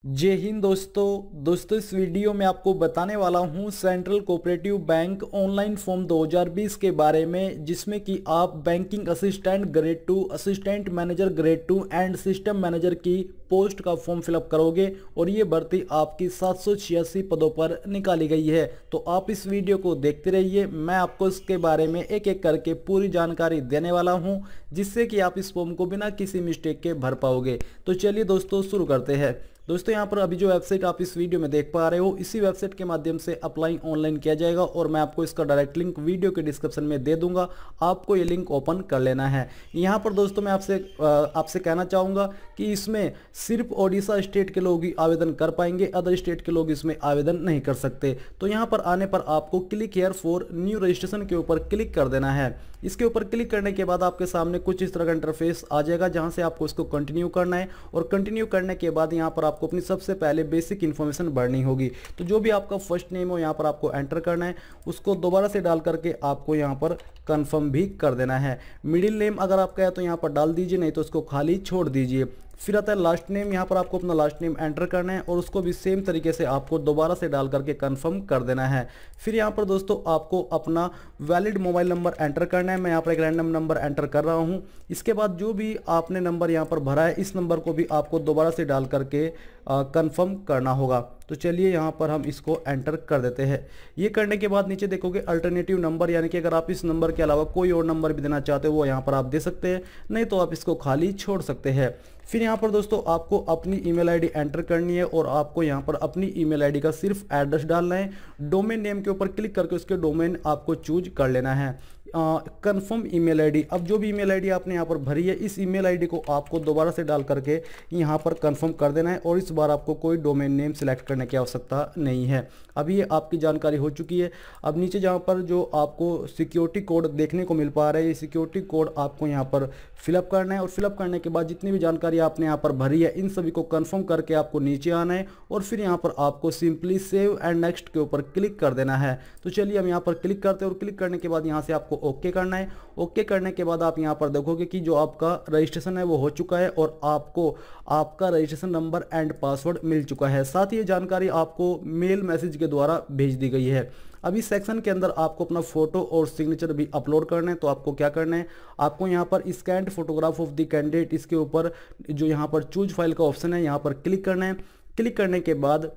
जय हिंद दोस्तों इस वीडियो में आपको बताने वाला हूं central cooperative bank online form 2020 के बारे में, जिसमें कि आप banking assistant grade 2, assistant manager grade 2 and system manager की पोस्ट का फॉर्म फिलअप करोगे और ये भर्ती आपकी 786 पदों पर निकाली गई है। तो आप इस वीडियो को देखते रहिए, मैं आपको इसके बारे में एक एक करके पूरी जानकारी देने वाला हूं, जिससे कि आप इस फॉर्म को बिना किसी मिस्टेक के भर पाओगे। तो चलिए दोस्तों शुरू करते हैं। दोस्तों यहाँ पर अभी जो वेबसाइट आप इस वीडियो में देख पा रहे हो, इसी वेबसाइट के माध्यम से अप्लाई ऑनलाइन किया जाएगा और मैं आपको इसका डायरेक्ट लिंक वीडियो के डिस्क्रिप्शन में दे दूंगा। आपको ये लिंक ओपन कर लेना है। यहाँ पर दोस्तों मैं आपसे कहना चाहूँगा कि इसमें सिर्फ ओडिशा स्टेट के लोग ही आवेदन कर पाएंगे, अदर स्टेट के लोग इसमें आवेदन नहीं कर सकते। तो यहाँ पर आने पर आपको click here for new registration के ऊपर क्लिक कर देना है। इसके ऊपर क्लिक करने के बाद आपके सामने कुछ इस तरह का इंटरफेस आ जाएगा, जहां से आपको इसको कंटिन्यू करना है और कंटिन्यू करने के बाद यहां पर आपको अपनी सबसे पहले बेसिक इन्फॉर्मेशन भरनी होगी। तो जो भी आपका फर्स्ट नेम हो यहां पर आपको एंटर करना है, उसको दोबारा से डाल करके आपको यहां पर कंफर्म भी कर देना है। मिडिल नेम अगर आपका है तो यहां पर डाल दीजिए, नहीं तो उसको खाली छोड़ दीजिए। फिर आता है लास्ट नेम, यहाँ पर आपको अपना लास्ट नेम एंटर करना है और उसको भी सेम तरीके से आपको दोबारा से डाल करके कंफर्म कर देना है। फिर यहाँ पर दोस्तों आपको अपना वैलिड मोबाइल नंबर एंटर करना है। मैं यहाँ पर एक रैंडम नंबर एंटर कर रहा हूँ। इसके बाद जो भी आपने नंबर यहाँ पर भरा है, इस नंबर को भी आपको दोबारा से डाल करके कंफर्म करना होगा। तो चलिए यहाँ पर हम इसको एंटर कर देते हैं। ये करने के बाद नीचे देखोगे अल्टरनेटिव नंबर, यानी कि अगर आप इस नंबर के अलावा कोई और नंबर भी देना चाहते हो वो यहाँ पर आप दे सकते हैं, नहीं तो आप इसको खाली छोड़ सकते हैं। फिर यहाँ पर दोस्तों आपको अपनी ईमेल आईडी एंटर करनी है और आपको यहाँ पर अपनी ईमेल आईडी का सिर्फ एड्रेस डालना है। डोमेन नेम के ऊपर क्लिक करके उसके डोमेन आपको चूज कर लेना है। कंफर्म ईमेल आईडी, अब जो भी ईमेल आईडी आपने यहाँ पर भरी है, इस ईमेल आईडी को आपको दोबारा से डाल करके यहाँ पर कंफर्म कर देना है और इस बार आपको कोई डोमेन नेम सिलेक्ट करने की आवश्यकता नहीं है। अब ये आपकी जानकारी हो चुकी है। अब नीचे जहाँ पर जो आपको सिक्योरिटी कोड देखने को मिल पा रहा है, ये सिक्योरिटी कोड आपको यहाँ पर फिलअप करना है और फिलअप करने के बाद जितनी भी जानकारी आपने यहाँ पर भरी है, इन सभी को कंफर्म करके आपको नीचे आना है और फिर यहाँ पर आपको सिंपली सेव एंड नेक्स्ट के ऊपर क्लिक कर देना है। तो चलिए हम यहाँ पर क्लिक करते हैं और क्लिक करने के बाद यहाँ से आपको ओके करना है। ओके करने के बाद आप यहाँ पर देखोगे कि जो आपका रजिस्ट्रेशन है वो हो चुका है और आपको आपका रजिस्ट्रेशन नंबर एंड पासवर्ड मिल चुका है। साथ ही ये जानकारी आपको मेल मैसेज के द्वारा भेज दी गई है। अब इस सेक्शन के अंदर आपको अपना फोटो और सिग्नेचर भी अपलोड करना है। तो आपको क्या करना है, आपको यहाँ पर scanned photograph of the candidate, इसके ऊपर जो यहाँ पर चूज फाइल का ऑप्शन है यहाँ पर क्लिक करना है। क्लिक करने के बाद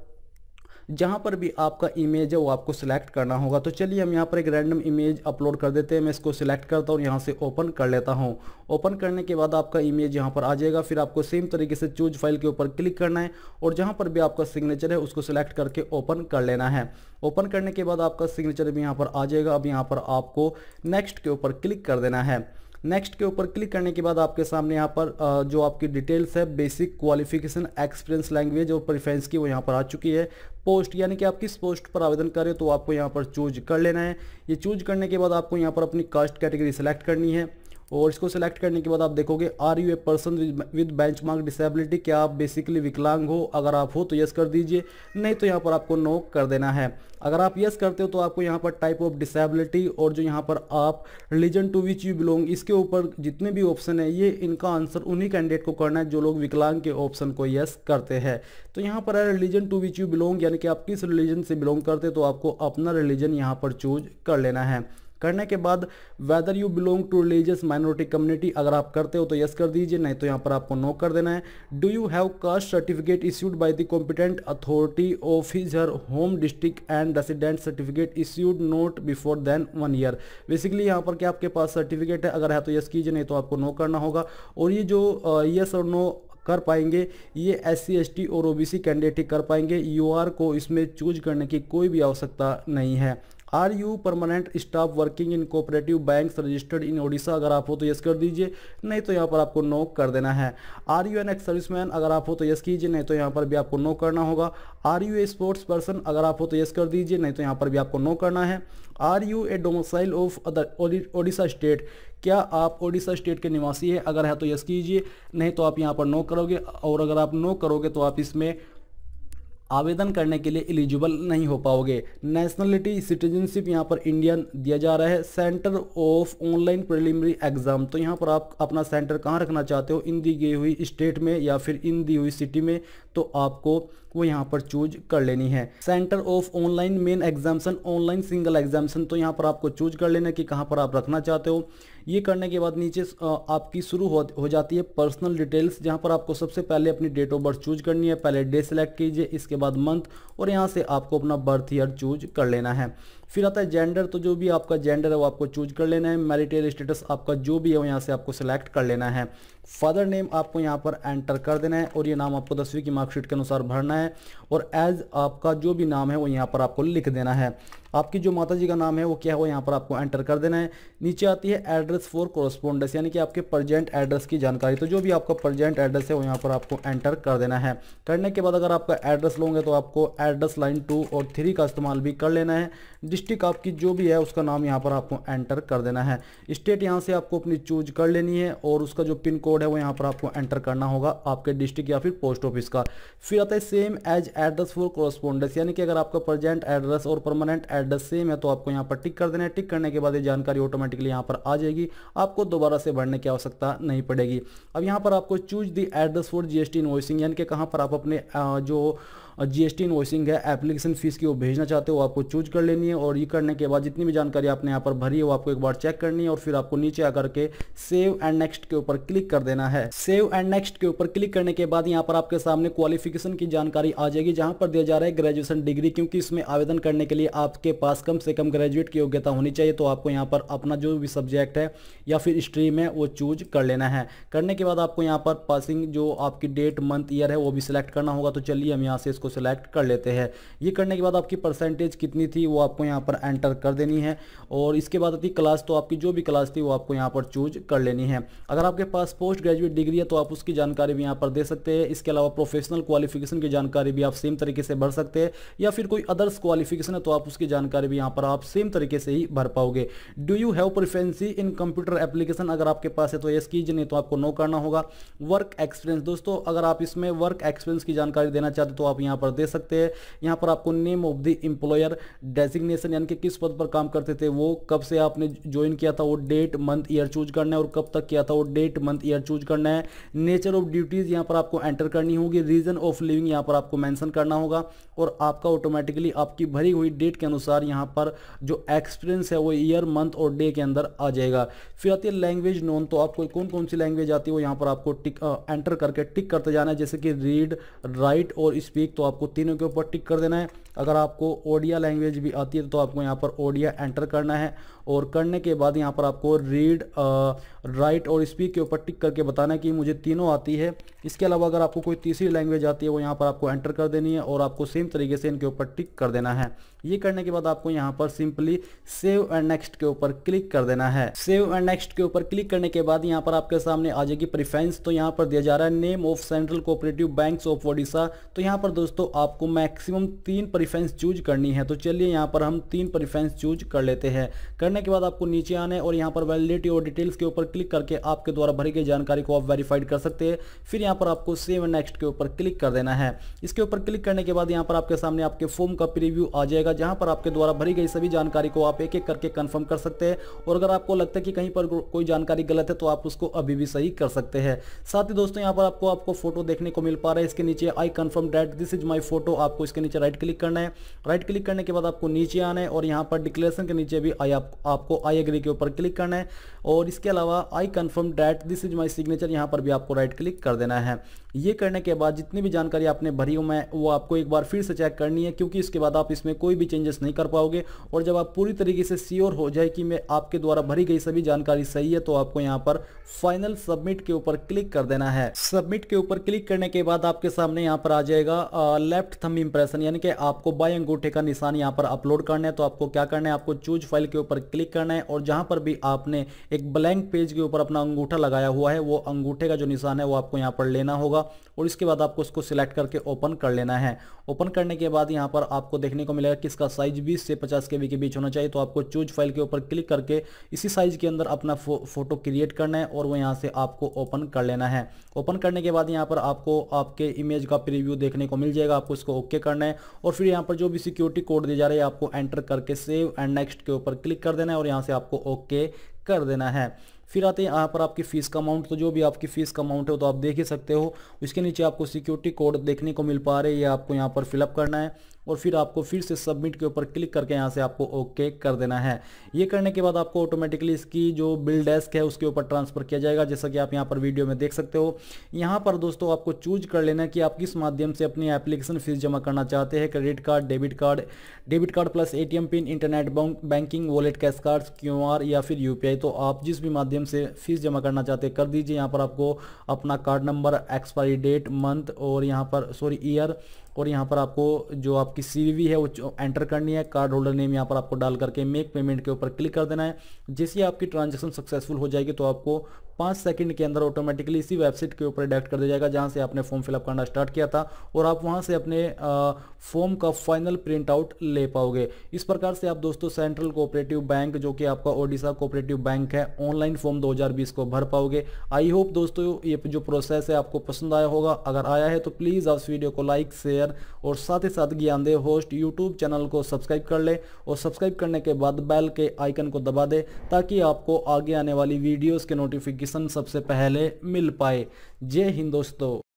जहाँ पर भी आपका इमेज है वो आपको सिलेक्ट करना होगा। तो चलिए हम यहाँ पर एक रैंडम इमेज अपलोड कर देते हैं। मैं इसको सिलेक्ट करता हूँ, यहाँ से ओपन कर लेता हूँ। ओपन करने के बाद आपका इमेज यहाँ पर आ जाएगा। फिर आपको सेम तरीके से चूज फाइल के ऊपर क्लिक करना है और जहाँ पर भी आपका सिग्नेचर है उसको सिलेक्ट करके ओपन कर लेना है। ओपन करने के बाद आपका सिग्नेचर भी यहाँ पर आ जाएगा। अब यहाँ पर आपको नेक्स्ट के ऊपर क्लिक कर देना है। नेक्स्ट के ऊपर क्लिक करने के बाद आपके सामने यहाँ पर जो आपकी डिटेल्स है, बेसिक क्वालिफिकेशन, एक्सपीरियंस, लैंग्वेज और प्रेफरेंस की, वो यहाँ पर आ चुकी है। पोस्ट, यानी कि आप किस पोस्ट पर आवेदन करें तो आपको यहाँ पर चूज कर लेना है। ये चूज करने के बाद आपको यहाँ पर अपनी कास्ट कैटेगरी सेलेक्ट करनी है और इसको सेलेक्ट करने के बाद आप देखोगे are you a person with benchmark disability, क्या आप बेसिकली विकलांग हो? अगर आप हो तो यस कर दीजिए, नहीं तो यहाँ पर आपको नो कर देना है। अगर आप यस करते हो तो आपको यहाँ पर टाइप ऑफ डिसेबिलिटी और जो यहाँ पर आप religion to which you belong, इसके ऊपर जितने भी ऑप्शन है ये इनका आंसर उन्हीं कैंडिडेट को करना है जो लोग विकलांग के ऑप्शन को यस करते हैं। तो यहाँ पर है religion to which you belong, यानी कि आप किस रिलीजन से बिलोंग करते हो तो आपको अपना रिलीजन यहाँ पर चूज कर लेना है। करने के बाद whether you belong to religious minority community, अगर आप करते हो तो यस कर दीजिए, नहीं तो यहाँ पर आपको नो कर देना है। Do you have caste certificate issued by the competent authority of his her home district and resident certificate issued not before then 1 year. Basically यहाँ पर क्या आपके पास सर्टिफिकेट है? अगर है तो यस कीजिए, नहीं तो आपको नो करना होगा। और ये जो यस और नो कर पाएंगे ये SC ST और OBC कैंडिडेट ही कर पाएंगे। UR को इसमें चूज करने की कोई भी आवश्यकता नहीं है। Are you permanent staff working in cooperative banks registered in Odisha, अगर आप हो तो यस कर दीजिए, नहीं तो यहाँ पर आपको नो कर देना है। Are you an ex serviceman, अगर आप हो तो यस कीजिए, नहीं तो यहाँ पर भी आपको नो करना होगा। Are you a sports person, अगर आप हो तो यस कर दीजिए, नहीं तो यहाँ पर भी आपको नो करना है। Are you a domicile of other Odisha state, क्या आप ओडिशा स्टेट के निवासी है? अगर है तो यस कीजिए, नहीं तो आप यहाँ पर नो करोगे और अगर आप नो करोगे तो आप इसमें आवेदन करने के लिए एलिजिबल नहीं हो पाओगे। नेशनलिटी सिटीजनशिप यहाँ पर इंडियन दिया जा रहा है। Centre of online preliminary exam, तो यहाँ पर आप अपना सेंटर कहाँ रखना चाहते हो, इन दी गई हुई स्टेट में या फिर इन दी हुई सिटी में, तो आपको वो यहाँ पर चूज कर लेनी है। Centre of online main examination, online single examination, तो यहाँ पर आपको चूज कर लेना कि कहाँ पर आप रखना चाहते हो। ये करने के बाद नीचे आपकी शुरू हो जाती है पर्सनल डिटेल्स, जहाँ पर आपको सबसे पहले अपनी डेट ऑफ बर्थ चूज करनी है। पहले डे सेलेक्ट कीजिए, इसके बाद मंथ, और यहाँ से आपको अपना बर्थ ईयर चूज कर लेना है। फिर आता है जेंडर, तो जो भी आपका जेंडर है वो आपको चूज कर लेना है। मैरिटल स्टेटस आपका जो भी है वो यहाँ से आपको सिलेक्ट कर लेना है। फादर नेम आपको यहाँ पर एंटर कर देना है और ये नाम आपको 10वीं की मार्कशीट के अनुसार भरना है। और एज आपका जो भी नाम है वो यहाँ पर आपको लिख देना है। आपकी जो माता जी का नाम है वो क्या है वो यहाँ पर आपको एंटर कर देना है। नीचे आती है एड्रेस फॉर कोरस्पोंडेंस, यानी कि आपके प्रेजेंट एड्रेस की जानकारी, तो जो भी आपका प्रेजेंट एड्रेस है वो यहाँ पर आपको एंटर कर देना है। करने के बाद अगर आपका एड्रेस लोगे तो आपको एड्रेस लाइन 2 और 3 का इस्तेमाल भी कर लेना है। डिस्ट्रिक्ट आपकी जो भी है उसका नाम यहाँ पर आपको एंटर कर देना है। स्टेट यहाँ से आपको अपनी चूज कर लेनी है और उसका जो पिन कोड है वो यहाँ पर आपको एंटर करना होगा आपके डिस्ट्रिक्ट या फिर पोस्ट ऑफिस का। फिर आता है same as address for correspondence, यानी कि अगर आपका प्रेजेंट एड्रेस और परमानेंट एड्रेस सेम है तो आपको यहाँ पर टिक कर देना है। टिक करने के बाद ये जानकारी ऑटोमेटिकली यहाँ पर आ जाएगी, आपको दोबारा से भरने की आवश्यकता नहीं पड़ेगी। अब यहाँ पर आपको choose the address for GST invoicing, यानी कि कहाँ पर आप अपने जो जीएसटी इनवॉइसिंग है एप्लीकेशन फीस की वो भेजना चाहते हो आपको चूज कर लेनी है। और ये करने के बाद जितनी भी जानकारी आपने यहाँ पर भरी है वो आपको एक बार चेक करनी है और फिर आपको नीचे आकर के सेव एंड नेक्स्ट के ऊपर क्लिक कर देना है। सेव एंड नेक्स्ट के ऊपर क्लिक करने के बाद यहाँ पर आपके सामने क्वालिफिकेशन की जानकारी आ जाएगी, जहां पर दिया जा रहा है ग्रेजुएशन डिग्री, क्योंकि इसमें आवेदन करने के लिए आपके पास कम से कम ग्रेजुएट की योग्यता होनी चाहिए। तो आपको यहाँ पर अपना जो भी सब्जेक्ट है या फिर स्ट्रीम है वो चूज कर लेना है। करने के बाद आपको यहाँ पर पासिंग जो आपकी डेट मंथ ईयर है वो भी सिलेक्ट करना होगा। तो चलिए हम यहाँ से इसको सिलेक्ट कर लेते हैं। ये करने के बाद आपकी परसेंटेज कितनी थी वो आपको यहाँ पर एंटर कर देनी है। और इसके बाद आती क्लास, तो आपकी जो भी क्लास थी वो आपको यहाँ पर चूज कर लेनी है। अगर आपके पास पोस्ट ग्रेजुएट डिग्री है तो आप उसकी जानकारी भी यहाँ पर दे सकते हैं। इसके अलावा प्रोफेशनल क्वालिफिकेशन की जानकारी भी आप सेम तरीके से भर सकते हैं, या फिर कोई अदर्स क्वालिफिकेशन है तो आप उसकी जानकारी भी यहाँ पर आप सेम तरीके से ही भर पाओगे। Do you have proficiency in computer application, अगर आपके पास है तो यस कीजिए, नहीं तो आपको नो करना होगा। वर्क एक्सपीरियंस, दोस्तों अगर आप इसमें वर्क एक्सपीरियंस की जानकारी देना चाहते तो आप यहाँ पर दे सकते हैं। यहाँ पर आपको name of the employer, designation यानी कि किस पद पर काम करते थे वो, कब से आपने ज्वाइन किया था वो डेट मंथ ईयर चूज करना है, और कब तक किया था वो डेट मंथ ईयर चूज करना है। नेचर ऑफ ड्यूटीज यहाँ पर आपको एंटर करनी होगी। रीजन ऑफ लिविंग यहाँ पर आपको मेंशन करना होगा और आपका ऑटोमेटिकली आपकी भरी हुई डेट के अनुसार यहाँ पर जो एक्सपीरियंस है वो ईयर मंथ और डे के अंदर आ जाएगा। फिर आती है लैंग्वेज नोन, तो आपको कौन कौन सी लैंग्वेज आती है वो यहाँ पर आपको एंटर करके टिक करते जाना है, जैसे कि रीड, राइट और स्पीक, तो आपको तीनों के ऊपर टिक कर देना है। अगर आपको ओडिया लैंग्वेज भी आती है तो आपको यहाँ पर ओडिया एंटर करना है। और करने के बाद यहाँ पर आपको रीड, राइट और स्पीक के ऊपर टिक करके बताना है कि मुझे तीनों आती है। इसके अलावा अगर आपको कोई तीसरी लैंग्वेज आती है वो यहाँ पर आपको एंटर कर देनी है और आपको सेम तरीके से इनके ऊपर टिक कर देना है। ये करने के बाद आपको यहाँ पर सिंपली सेव एंड नेक्स्ट के ऊपर क्लिक कर देना है। सेव एंड नेक्स्ट के ऊपर क्लिक करने के बाद यहाँ पर आपके सामने आ जाएगी प्रेफरेंस, तो यहाँ पर दिया जा रहा है name of central cooperative banks of Odisha. तो यहाँ पर दोस्तों आपको मैक्सिमम 3 प्रेफरेंस चूज करनी है। तो चलिए यहाँ पर हम 3 प्रेफरेंस चूज कर लेते हैं। करने के बाद आपको नीचे आना है और यहाँ पर वैलिडिटी और डिटेल्स के ऊपर क्लिक करके आपके द्वारा भरी गई जानकारी को आप वेरीफाइड कर सकते हैं। फिर यहाँ पर आपको सेव एंड नेक्स्ट के ऊपर क्लिक कर देना है। इसके ऊपर क्लिक करने के बाद यहाँ पर आपके सामने आपके फॉर्म का प्रीव्यू आ जाएगा, जहाँ पर आपके द्वारा भरी गई सभी जानकारी को आप एक एक करके कंफर्म कर सकते हैं। और अगर आपको लगता है कि कहीं पर कोई जानकारी गलत है तो आप उसको अभी भी सही कर सकते हैं। साथ ही दोस्तों यहाँ पर आपको फोटो देखने को मिल पा रहा है। इसके नीचे I confirm that this is my photo, आपको इसके नीचे राइट क्लिक करना है। राइट क्लिक करने के बाद आपको नीचे आना है और यहाँ पर डिक्लेरेशन के नीचे भी आपको आई एग्री के ऊपर क्लिक करना है। और इसके अलावा I confirm that this is my signature, यहाँ पर भी आपको राइट क्लिक कर देना है। ये करने के बाद जितनी भी जानकारी आपने भरी हो वो आपको एक बार फिर से चेक करनी है, क्योंकि इसके बाद आप इसमें कोई भी चेंजेस नहीं कर पाओगे। और जब आप पूरी तरीके से श्योर हो जाए कि मैं आपके द्वारा भरी गई सभी जानकारी सही है तो आपको यहाँ पर फाइनल सबमिट के ऊपर क्लिक कर देना है। सबमिट के ऊपर क्लिक करने के बाद आपके सामने यहाँ पर आ जाएगा लेफ्ट थंब इंप्रेशन, यानी कि आपको बाएं अंगूठे का निशान यहाँ पर अपलोड करना है। तो आपको क्या करना है, आपको चूज फाइल के ऊपर क्लिक करना है और जहां पर भी आपने एक ब्लैंक पेज के ऊपर अपना अंगूठा लगाया हुआ है वो अंगूठे का जो निशान है वो आपको यहाँ पर लेना होगा और इसके बाद आपको उसको सिलेक्ट करके ओपन कर लेना है। ओपन करने के बाद यहाँ पर आपको देखने को मिलेगा कि इसका साइज 20 से 50 KB के बीच होना चाहिए। तो आपको चूज फाइल के ऊपर क्लिक करके इसी साइज के अंदर अपना फोटो क्रिएट करना है और वो यहाँ से आपको ओपन कर लेना है। ओपन करने के बाद यहाँ पर आपको आपके इमेज का प्रीव्यू देखने को मिल जाएगा। आपको इसको ओके करना है और फिर यहाँ पर जो भी सिक्योरिटी कोड दिए जा रहे हैं आपको एंटर करके सेव एंड नेक्स्ट के ऊपर क्लिक कर देना है और यहाँ से आपको ओके कर देना है। फिर आते हैं यहाँ पर आपकी फीस का अमाउंट। तो जो भी आपकी फीस का अमाउंट है तो आप देख ही सकते हो। इसके नीचे आपको सिक्योरिटी कोड देखने को मिल पा रहे हैं, ये आपको यहाँ पर फिलअप करना है और फिर आपको फिर से सबमिट के ऊपर क्लिक करके यहाँ से आपको ओके कर देना है। ये करने के बाद आपको ऑटोमेटिकली इसकी जो बिल डेस्क है उसके ऊपर ट्रांसफर किया जाएगा, जैसा कि आप यहाँ पर वीडियो में देख सकते हो। यहाँ पर दोस्तों आपको चूज कर लेना है कि आप किस माध्यम से अपनी एप्लीकेशन फीस जमा करना चाहते हैं। Credit card, debit card plus ATM pin, internet banking, wallet, cash card, QR या फिर UPI। तो आप जिस भी माध्यम से फीस जमा करना चाहते हैं कर दीजिए। यहाँ पर आपको अपना card number, expiry date, month और यहाँ पर ईयर और यहाँ पर आपको जो आपकी CVV है वो एंटर करनी है। कार्ड होल्डर नेम यहाँ पर आपको डाल करके मेक पेमेंट के ऊपर क्लिक कर देना है। जैसे ही आपकी ट्रांजैक्शन सक्सेसफुल हो जाएगी तो आपको 5 सेकंड के अंदर ऑटोमेटिकली इसी वेबसाइट के ऊपर डायरेक्ट कर दिया जाएगा जहां से आपने फॉर्म फिलअप करना स्टार्ट किया था और आप वहां से अपने फॉर्म का फाइनल प्रिंट आउट ले पाओगे। इस प्रकार से आप दोस्तों सेंट्रल कोऑपरेटिव बैंक जो कि आपका ओडिशा कोऑपरेटिव बैंक है ऑनलाइन फॉर्म 2020 को भर पाओगे। आई होप दोस्तों ये जो प्रोसेस है आपको पसंद आया होगा। अगर आया है तो प्लीज़ आप इस वीडियो को लाइक, शेयर और साथ ही साथ ज्ञानदेव होस्ट यूट्यूब चैनल को सब्सक्राइब कर ले और सब्सक्राइब करने के बाद बेल के आइकन को दबा दे ताकि आपको आगे आने वाली वीडियोस के नोटिफिकेशन सबसे पहले मिल पाए। जय हिंद दोस्तों।